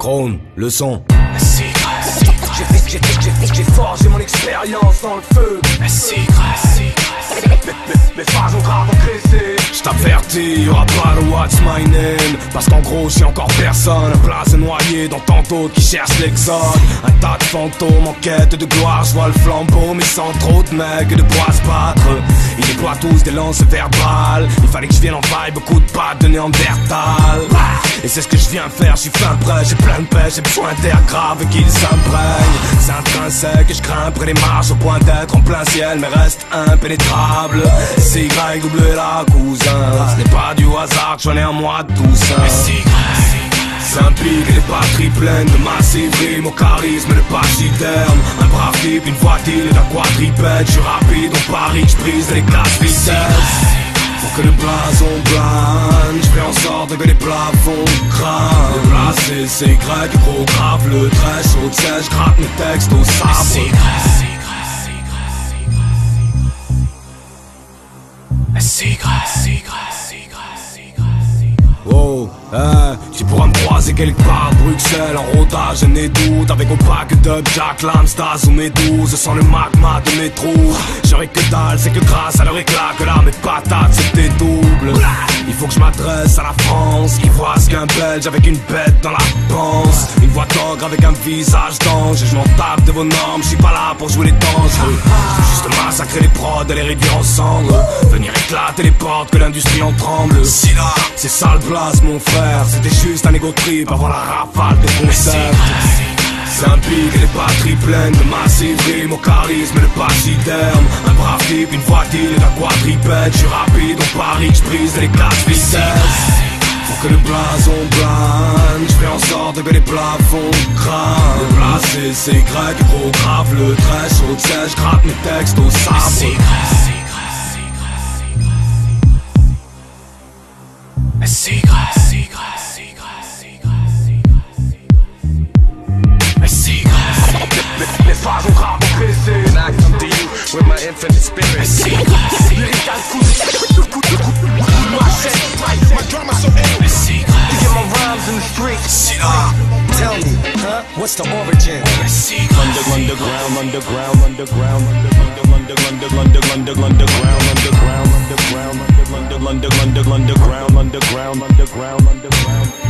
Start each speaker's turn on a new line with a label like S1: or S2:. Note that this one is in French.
S1: Krone, le son.
S2: J'ai forgé mon expérience dans le feu. Mes phrases ont grave engraissé.
S1: J't'avertis, y'aura pas de what's my name. Parce qu'en gros j'suis encore personne. Un place noyé dans tant d'autres qui cherchent l'exode. Un tas de fantômes en quête de gloire. J'vois le flambeau mais sans trop de mecs et de bois se battre. Ils déploient tous des lances verbales. Il fallait que je vienne en vibe, beaucoup de pattes de Néandertal. Et c'est ce que je viens faire, j'suis fin prêt. J'ai plein de pêche, j'ai besoin d'air grave et qu'ils s'imprègnent. C'est intrinsèque et je grimperai les marches au point d'être en plein ciel mais reste impénétrable. C'est YWLA cousin. Ce n'est pas du hasard que j'en ai un mois de Toussaint. C'est un pic et des batteries pleines de massives rimes au charisme et de pachyderme. Un brave type, une voiture d'un quadripède. J'suis rapide, on parie que j'brise les classes vitesse. Pour que le blason plane, j'fais en sorte que les plafonds crament. Le placé c'est Y, gros grave le trait chaud de sèche, gratte mes textes au sabre. Oh, tu pourras me croiser quelque part à Bruxelles en rodage, je n'ai doute. Avec au pack d'up, Jack Lamstas ou mes 12 sans le magma de mes trous. J'aurais que dalle, c'est que grâce à leur éclat que là mes patates c'était double. Il faut que je m'adresse à la France, qui voit ce qu'un Belge avec une bête dans la panse. Une voix d'ogre avec un visage d'ange. Et je m'en tape de vos normes, je suis pas là pour jouer les dangereux. Je veux juste massacrer les prods et les réduire en cendres. Venir éclater les portes que l'industrie en tremble. C'est ça le blase mon frère, c'était juste un ego trip avant la rafale de concepts. C'est un pic et des batteries pleines de massives rimes au charisme et de pachyderme. Un brave type, une voiture et d'un quadripède. J'suis rapide, on parie que j'brise les classes vitesse. Pour que le blason plane, j'fais en sorte que les plafonds crament. Le placé c'est Y, gros grave le trait chaud de sèche, gratte mes textes au sabre.
S2: Mes phrases ont grave engraissé. And I come to you with my infinite spirit. Lyrical coup de machette. My drama so ill. To get my rhymes in the streets. Tell me, huh? What's the origin?
S3: Underground, underground, underground, underground, underground, underground.